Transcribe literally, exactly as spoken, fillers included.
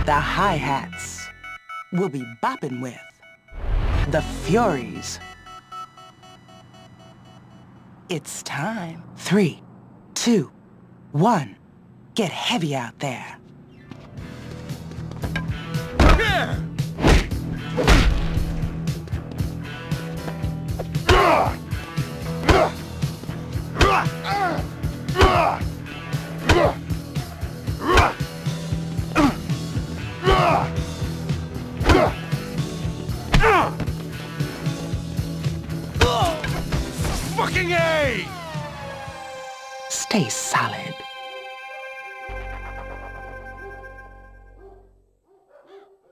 the hi-hats. We'll be bopping with the Furies. It's time. Three, two, one. Get heavy out there. Fucking A! Stay solid.